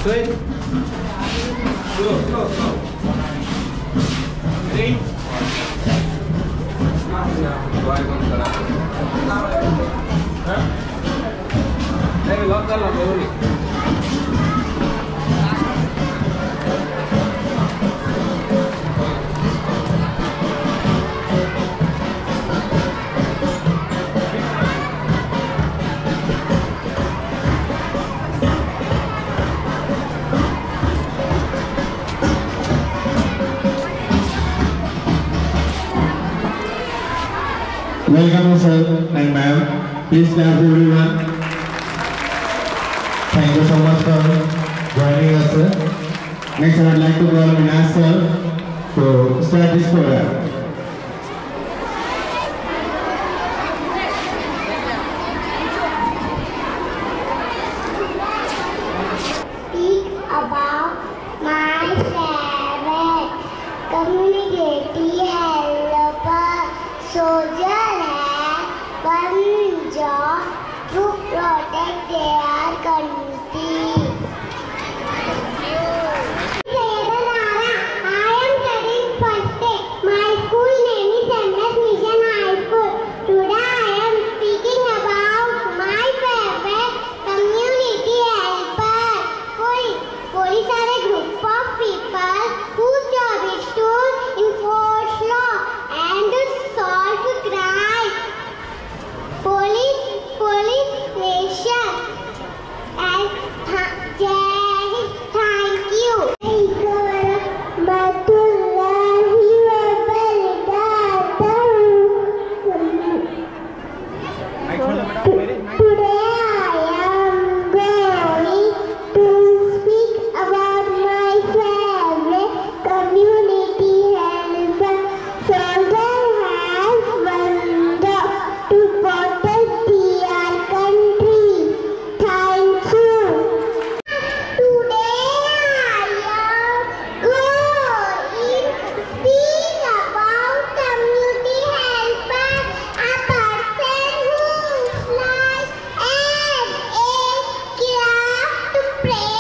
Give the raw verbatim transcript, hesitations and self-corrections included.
Swing. Slow, slow, slow. Ready? Hey, lock the lock, everybody. Welcome sir and ma'am. Please clap for everyone. Thank you so much for joining us sir. Next I would like to call Minas sir to start this program. Speak about my favorite community helper. Soldier है one job to protect their country. I am studying first day. My school name is M S Mission High School. Today I am speaking about my favorite community helper. Police. Police are a group of people whose job is to enforce law and solve crime. Police, police nation. And th thank you. Today I am going to speak about my favorite community helper. Soldier has one job to protect their country. Thank you. Today I am going to speak about community helper, a person whose life and a craft to pray